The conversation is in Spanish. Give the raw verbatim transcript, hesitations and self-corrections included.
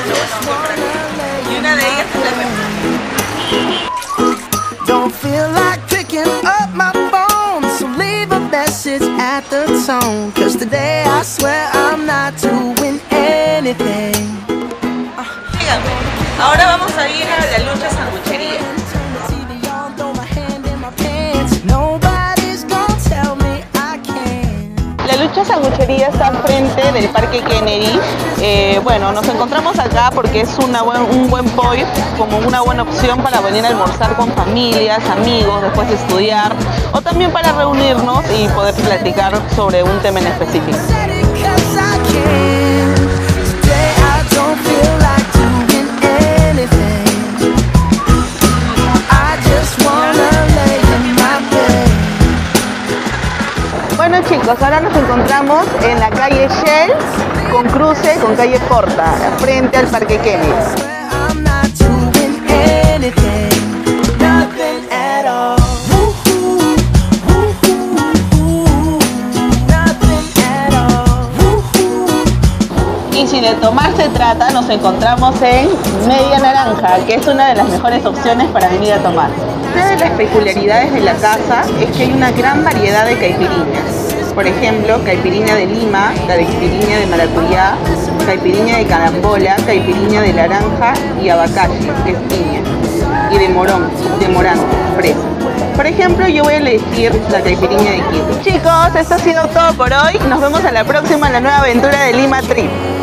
pero bueno, siempre aquí. Y una de ellas es la mejor. Don't feel like picking up my phone, so leave a message at the tone. Cause today I swear I'm not doing anything. Díganme, ahora vamos a ir a la Lucha Sanguchería. La Lucha Sanguchería está al frente del Parque Kennedy. Eh, bueno, nos encontramos acá porque es una buen, un buen point, como una buena opción para venir a almorzar con familias, amigos, después de estudiar, o también para reunirnos y poder platicar sobre un tema en específico. Bueno chicos, ahora nos encontramos en la calle Shell con cruce con calle Porta, frente al Parque Kennedy. Y si de tomar se trata, nos encontramos en Media Naranja, que es una de las mejores opciones para venir a tomar. Una de las peculiaridades de la casa es que hay una gran variedad de caipiriñas. Por ejemplo, caipiriña de lima, caipiriña de maracuyá, caipiriña de carambola, caipiriña de naranja y abacaxi, que es piña, y de morón, de morango, fresa. Por ejemplo, yo voy a elegir la caipiriña de Quito. Chicos, esto ha sido todo por hoy. Nos vemos a la próxima en la nueva aventura de Lima Trip.